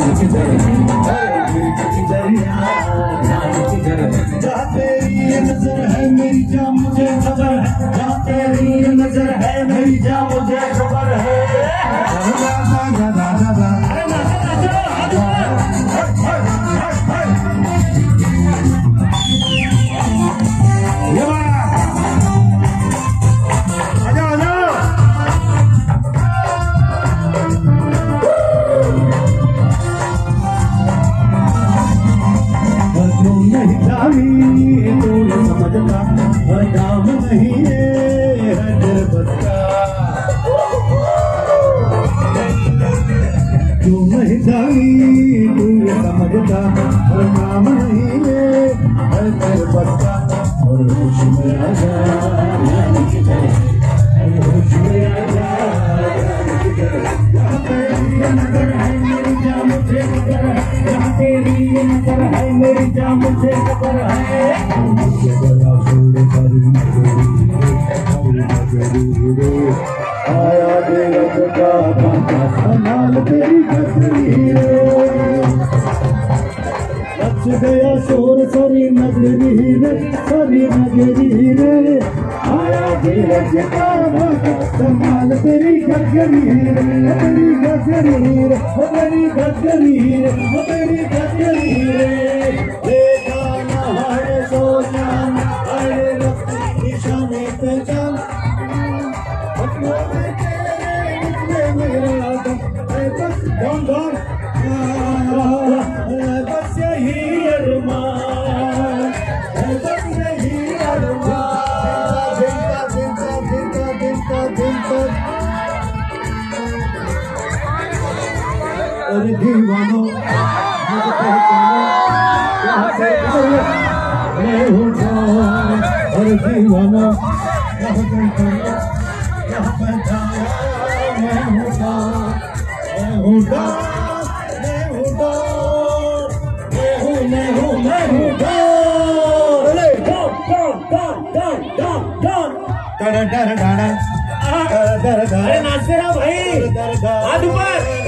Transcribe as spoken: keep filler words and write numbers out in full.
किधर किधर जहाँ तेरी नजर है मेरी जान मुझे खबर है, जहाँ तेरी नजर है मेरी जान मुझे खबर है। काम नहीं है बच्चा तू नहीं जानी तू ये समझता और काम नहीं है बच्चा और होश में आ जा होश में आ जा नजर है मेरी जान मुझे खबर है, जहाँ तेरी नजर है मेरी जान मुझे खबर है। आया तेरा जगा संभाल तेरी तस्वीर बच गया शोर सारी नगरी रे सारी नगरी रे। आया तेरा जगा संभाल तेरी गगरी रे तेरी गगरी रे तेरी गगरी रे तेरी गगरी रे। देखा ना है सोना अरे रक्त निशाने पे चल Don't don't बस यही अरमान बस यही अरमान दिलता दिलता दिलता दिलता दिलता अरे दीवानो मुझे पहचानो यहाँ से मैं हूँ कौन। अरे दीवानो यहाँ पहचानो यहाँ पहचानो मैं हूँ कौन। मैं हूँ डॉन मैं हूँ डॉन मैं हूँ मैं हूँ मैं हूँ डॉन। अरे Don Don Don Don Don Don डर डर डर डर। अरे नाचते रहो भाई, हाथ ऊपर।